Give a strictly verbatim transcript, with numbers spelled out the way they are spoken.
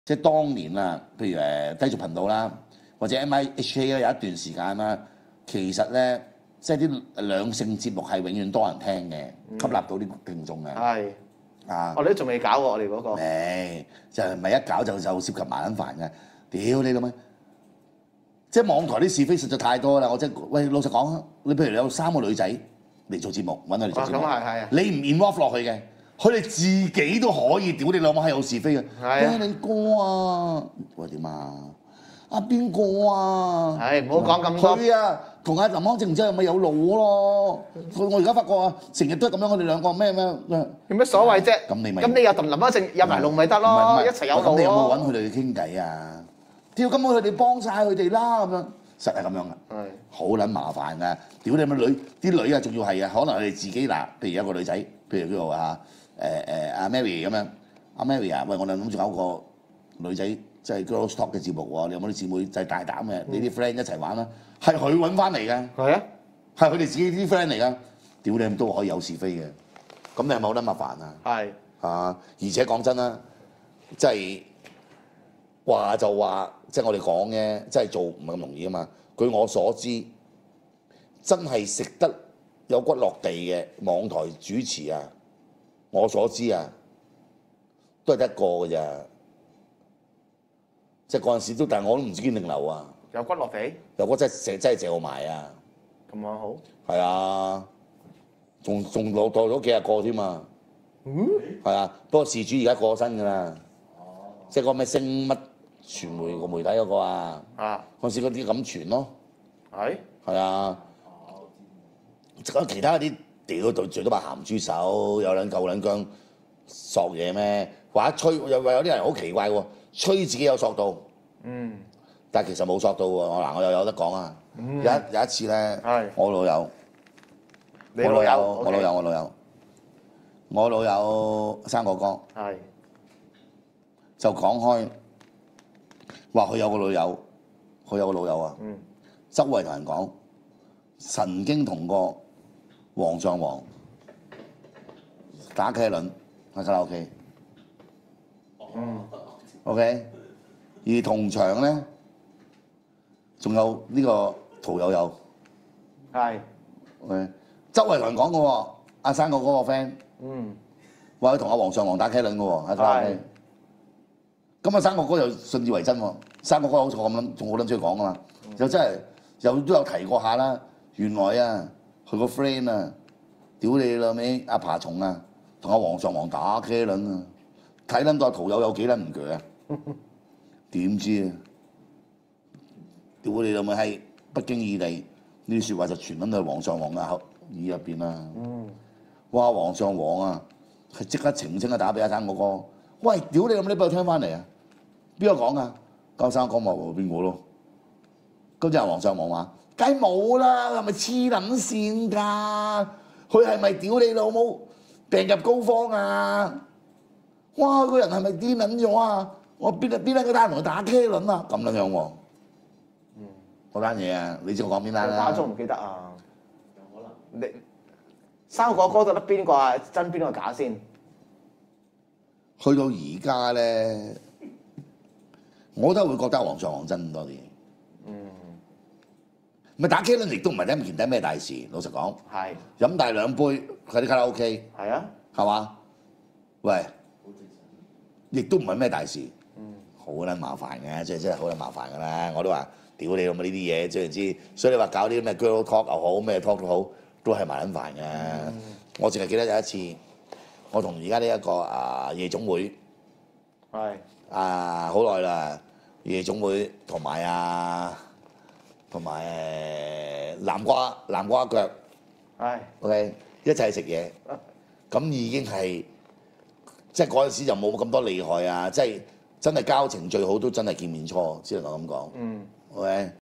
即係當年啊，譬如誒低俗頻道啦，或者 M I H K 咧有一段時間啦，其實咧即係啲兩性節目係永遠多人聽嘅，吸納到啲聽眾嘅。 係啊， 我哋都仲未搞喎，我哋嗰個。 誒，就係咪一搞就就涉及麻撚煩嘅？屌你老味！即係網台啲是非實在太多啦！我真係喂，老實講啊，你譬如你有三個女仔嚟做節目，揾佢嚟做節目， 咁係係啊， 你唔 involve 落去嘅，佢哋自己都可以屌你老母係有是非嘅。 係啊， 你哥啊，喂點啊？阿邊個啊？ 係唔好講咁多。 佢啊，同阿林康正唔知係咪有路咯？佢我而家發覺啊，成日都係咁樣，我哋兩個咩咩有咩所謂啫？ 咁你咪咁你又同林康正入埋龍咪得咯，一齊有路咯。 咁你有冇揾佢哋去傾偈啊？屌，咁我佢哋幫晒佢哋啦，咁樣實係咁樣噶， 係好撚麻煩噶。屌你咪女，啲女啊仲要係啊，可能佢哋自己嗱，譬如有個女仔，譬如叫做啊誒誒阿 Mary 咁樣，阿 Mary 啊，喂，我哋諗住搞個女仔即係 Girls Talk 嘅節目喎，你有冇啲姊妹就係大膽嘅，你啲 friend 一齊玩啦，係佢揾翻嚟嘅， 係啊， 係佢哋自己啲 friend 嚟噶，屌你都可以有是非嘅，咁你係咪好撚麻煩啊？ 係啊，而且講真啦，即係。話就話，即係我哋講嘅，即係做唔係咁容易啊嘛。據我所知，真係食得有骨落地嘅網台主持啊，我所知啊，都係得一個嘅咋。即係嗰陣時都，但係我都唔知堅定流啊。 有骨落地， 有骨真係真係借我埋啊！ 咁樣好。 係啊，仲仲落袋咗幾廿個添嘛。 嗯。 係啊，不過事主而家過身㗎啦。即係個咩星乜傳媒個媒體嗰個啊， 啊， 嗰陣時嗰啲咁傳咯， 係係啊，咁其他嗰啲屌對最多話鹹豬手，有兩嚿兩姜索嘢咩？或者吹又有啲人好奇怪喎，吹自己有索到， 嗯， 但係其實冇索到喎。嗱，我又有得講啊， 嗯、 有一有一次咧，我老友， 你老友， 我老友，我老友，我老友生個哥， 係。 就講開話佢有個老友，佢有個老友啊， 嗯、 周圍同人講，曾經同個黃上皇打茄輪喺卡拉 OK， 嗯 OK， 而同場咧仲有呢個屠呦呦， 係 OK， 周圍同人講嘅喎，阿生個嗰個 friend， 嗯， 話佢同阿黃上皇打茄輪嘅喎喺卡拉 OK。咁啊，生個哥又信以為真喎，生個哥好似我咁諗，仲好撚中意講噶嘛，嗯、又真係又都有提過下啦。原來啊，佢個 friend 啊，屌你老味阿爬蟲啊，同阿黃上皇打茄輪啊，睇撚到阿屠呦有幾撚唔鋸啊？點知啊？屌你老味係不經意地呢啲説話就傳撚到黃上皇嘅口耳入邊啦。嗯、哇！黃上皇啊，係即刻澄清啊，打俾阿生個哥。喂，屌你咁，你俾我聽翻嚟啊！邊個講啊？交生講話邊個咯？跟住阿黃上皇話：梗係冇啦，係咪黐撚線㗎？佢係咪屌你老母病入膏肓啊？哇！個人係咪癲撚咗啊？我邊啊邊撚個單同佢打茄輪啊？咁樣樣喎。嗯。嗰單嘢啊，你知我講邊單啦？ 家中唔記得啊。有可能。你生個哥覺得邊個係真，邊個係假先？ 去到而家咧，我都會覺得黃上皇真多啲。嗯，咪打茄輪亦都唔係第一件第咩大事，老實講。係。飲大兩杯喺啲卡拉 OK。係啊。係嘛？喂，亦都唔係咩大事。嗯。好撚麻煩嘅，即係真係好撚麻煩㗎啦！我都話屌你咁啊呢啲嘢，知唔知？所以你話搞啲咩 girl talk 又好，咩 talk 都好，都係麻撚煩嘅。嗯、我淨係記得有一次。我同而家呢一個啊夜總會係啊好耐啦，夜總會同埋啊同埋誒南瓜南瓜腳係 OK 一齊食嘢，咁已經係即係嗰陣時就冇咁多厲害啊！即係真係交情最好都真係見面初，只能夠咁講。嗯 OK。